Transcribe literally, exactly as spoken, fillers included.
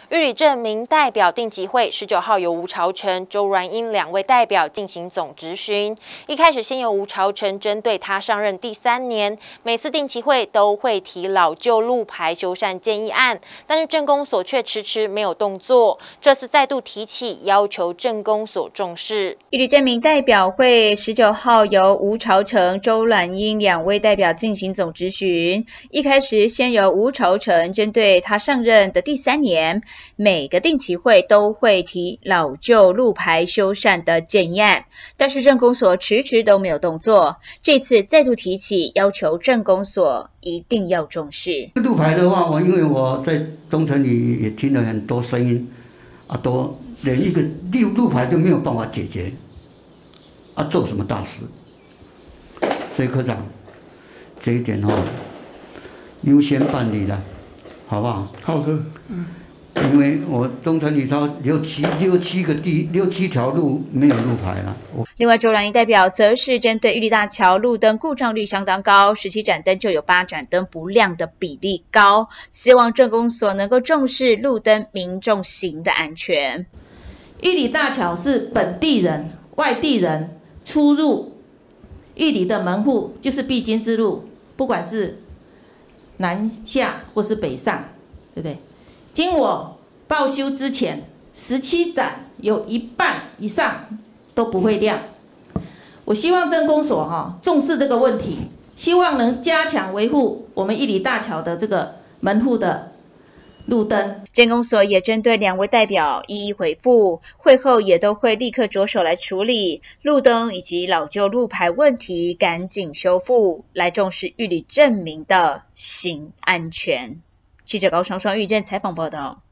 玉里镇民代表定期会十九号由吴朝成、周软英两位代表进行总质询。一开始先由吴朝成针对他上任第三年，每次定期会都会提老旧路牌修缮建议案，但是镇公所却迟迟没有动作。这次再度提起，要求镇公所重视。 玉里镇民代表会十九号由吴朝成、周软英两位代表进行总质询。一开始先由吴朝成针对他上任的第三年，每个定期会都会提老旧路牌修缮的建议案，但是镇公所迟迟都没有动作。这次再度提起，要求镇公所一定要重视。 路牌的话，我因为我在中城里也听了很多声音啊，都连一个路路牌都没有办法解决啊，做什么大事？所以科长这一点哦，优先办理了，好不好？ 好的，嗯。 因为我中城里头六七六七个地六七条路没有路牌了。 另外，周软英代表则是针对玉里大桥路灯故障率相当高，十七盏灯就有八盏灯不亮的比例高，希望镇公所能够重视路灯民众行的安全。 玉里大桥是本地人、外地人出入玉里的门户，就是必经之路，不管是南下或是北上，对不对？经我报修之前，十七盏有一半以上都不会亮。我希望镇公所哈重视这个问题，希望能加强维护我们玉里大桥的这个门户的路灯。 镇公所也针对两位代表一一回复，会后也都会立刻着手来处理路灯以及老旧路牌问题，赶紧修复，来重视玉里镇民的行安全。记者高双双玉镇采访报道。